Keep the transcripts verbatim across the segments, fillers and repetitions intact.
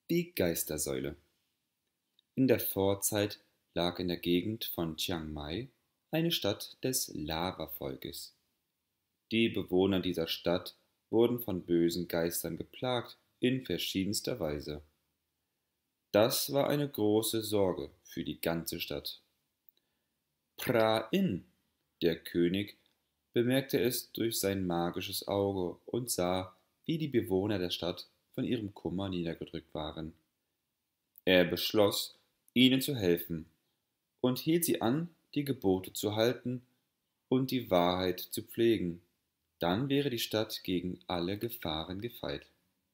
Die Geistersäule. In der Vorzeit lag in der Gegend von Chiang Mai eine Stadt des Lava-Volkes. Die Bewohner dieser Stadt wurden von bösen Geistern geplagt in verschiedenster Weise. Das war eine große Sorge für die ganze Stadt. Pra-In, der König, bemerkte es durch sein magisches Auge und sah, wie die Bewohner der Stadt von ihrem Kummer niedergedrückt waren. Er beschloss, ihnen zu helfen und hielt sie an, die Gebote zu halten und die Wahrheit zu pflegen. Dann wäre die Stadt gegen alle Gefahren gefeit.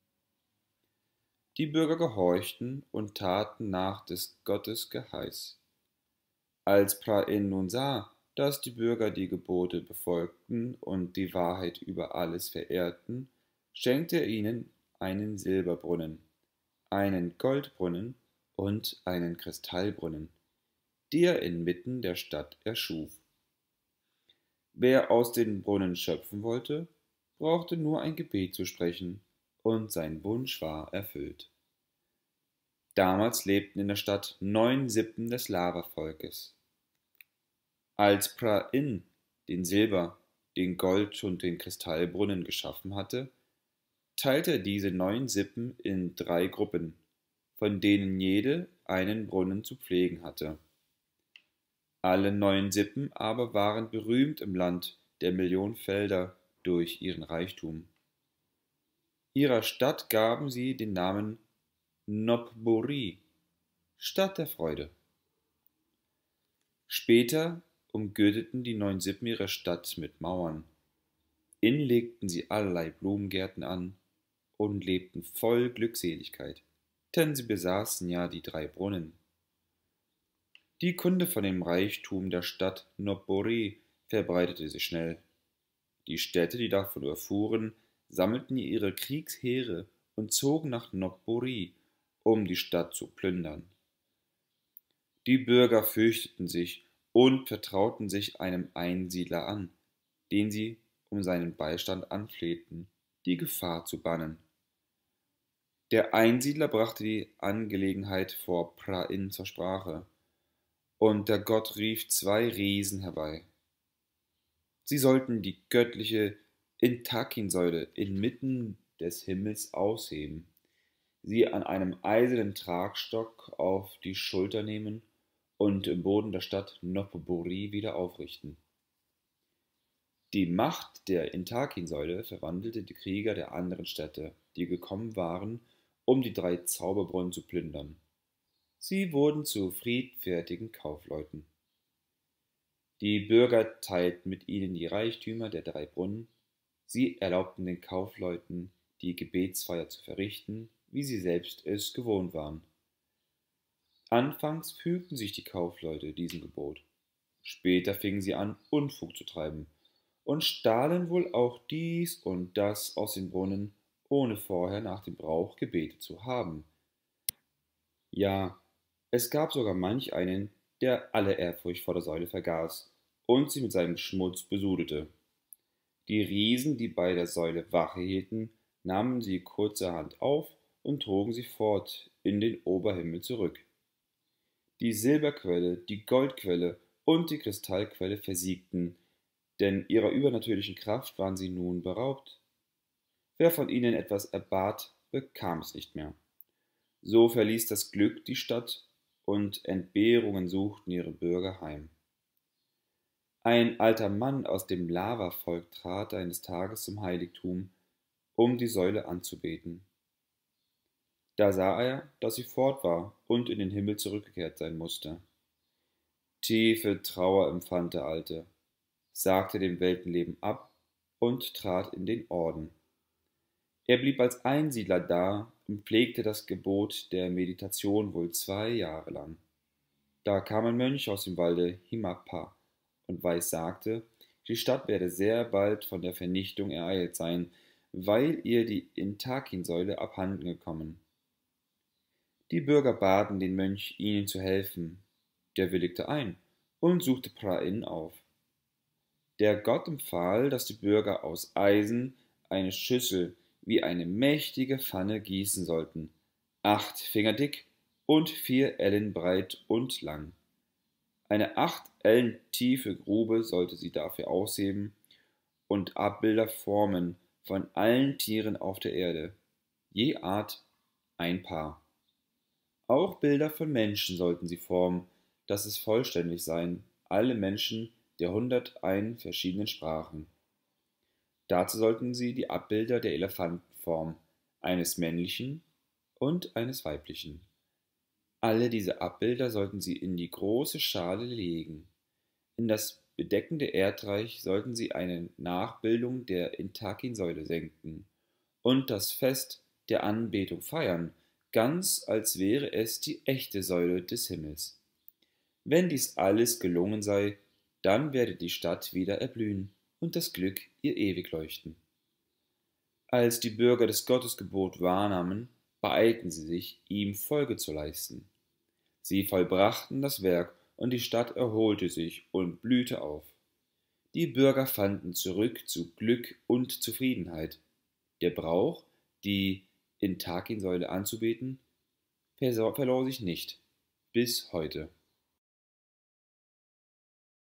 Die Bürger gehorchten und taten nach des Gottes Geheiß. Als Pra-In nun sah, dass die Bürger die Gebote befolgten und die Wahrheit über alles verehrten, schenkte er ihnen einen Silberbrunnen, einen Goldbrunnen und einen Kristallbrunnen, die er inmitten der Stadt erschuf. Wer aus den Brunnen schöpfen wollte, brauchte nur ein Gebet zu sprechen, und sein Wunsch war erfüllt. Damals lebten in der Stadt neun Sippen des Lavavolkes. Als Pra-In den Silber-, den Gold- und den Kristallbrunnen geschaffen hatte, teilte er diese neun Sippen in drei Gruppen, von denen jede einen Brunnen zu pflegen hatte. Alle neun Sippen aber waren berühmt im Land der Millionen Felder durch ihren Reichtum. Ihrer Stadt gaben sie den Namen Nopburi, Stadt der Freude. Später umgürteten die neun Sippen ihre Stadt mit Mauern. Innen legten sie allerlei Blumengärten an und lebten voll Glückseligkeit, denn sie besaßen ja die drei Brunnen. Die Kunde von dem Reichtum der Stadt Nopburi verbreitete sich schnell. Die Städte, die davon erfuhren, sammelten ihre Kriegsheere und zogen nach Nopburi, um die Stadt zu plündern. Die Bürger fürchteten sich und vertrauten sich einem Einsiedler an, den sie um seinen Beistand anflehten, die Gefahr zu bannen. Der Einsiedler brachte die Angelegenheit vor Pra-In zur Sprache, und der Gott rief zwei Riesen herbei. Sie sollten die göttliche Intakin-Säule inmitten des Himmels ausheben, sie an einem eisernen Tragstock auf die Schulter nehmen und im Boden der Stadt Nopburi wieder aufrichten. Die Macht der Intakin-Säule verwandelte die Krieger der anderen Städte, die gekommen waren, um die drei Zauberbrunnen zu plündern. Sie wurden zu friedfertigen Kaufleuten. Die Bürger teilten mit ihnen die Reichtümer der drei Brunnen. Sie erlaubten den Kaufleuten, die Gebetsfeier zu verrichten, wie sie selbst es gewohnt waren. Anfangs fügten sich die Kaufleute diesem Gebot. Später fingen sie an, Unfug zu treiben und stahlen wohl auch dies und das aus den Brunnen, ohne vorher nach dem Brauch gebetet zu haben. Ja, es gab sogar manch einen, der alle Ehrfurcht vor der Säule vergaß und sie mit seinem Schmutz besudelte. Die Riesen, die bei der Säule Wache hielten, nahmen sie kurzerhand auf und trugen sie fort in den Oberhimmel zurück. Die Silberquelle, die Goldquelle und die Kristallquelle versiegten, denn ihrer übernatürlichen Kraft waren sie nun beraubt. Wer von ihnen etwas erbat, bekam es nicht mehr. So verließ das Glück die Stadt, und Entbehrungen suchten ihre Bürger heim. Ein alter Mann aus dem Lavavolk trat eines Tages zum Heiligtum, um die Säule anzubeten. Da sah er, dass sie fort war und in den Himmel zurückgekehrt sein musste. Tiefe Trauer empfand der Alte, sagte dem Weltenleben ab und trat in den Orden. Er blieb als Einsiedler da und pflegte das Gebot der Meditation wohl zwei Jahre lang. Da kam ein Mönch aus dem Walde Himapa und weissagte, die Stadt werde sehr bald von der Vernichtung ereilt sein, weil ihr die Intakin-Säule abhanden gekommen. Die Bürger baten den Mönch, ihnen zu helfen. Der willigte ein und suchte Pra-In auf. Der Gott empfahl, dass die Bürger aus Eisen eine Schüssel wie eine mächtige Pfanne gießen sollten. acht Finger dick und vier Ellen breit und lang. Eine acht Ellen tiefe Grube sollte sie dafür ausheben und Abbilder formen von allen Tieren auf der Erde, je Art ein Paar. Auch Bilder von Menschen sollten sie formen, dass es vollständig sein, alle Menschen der hunderteins verschiedenen Sprachen. Dazu sollten sie die Abbilder der Elefanten formen, eines männlichen und eines weiblichen. Alle diese Abbilder sollten sie in die große Schale legen. In das bedeckende Erdreich sollten sie eine Nachbildung der Intakin-Säule senken und das Fest der Anbetung feiern, ganz als wäre es die echte Säule des Himmels. Wenn dies alles gelungen sei, dann werde die Stadt wieder erblühen und das Glück ihr ewig leuchten. Als die Bürger das Gottesgebot wahrnahmen, beeilten sie sich, ihm Folge zu leisten. Sie vollbrachten das Werk, und die Stadt erholte sich und blühte auf. Die Bürger fanden zurück zu Glück und Zufriedenheit. Der Brauch, die Intakin-Säule anzubeten, verlor sich nicht, bis heute.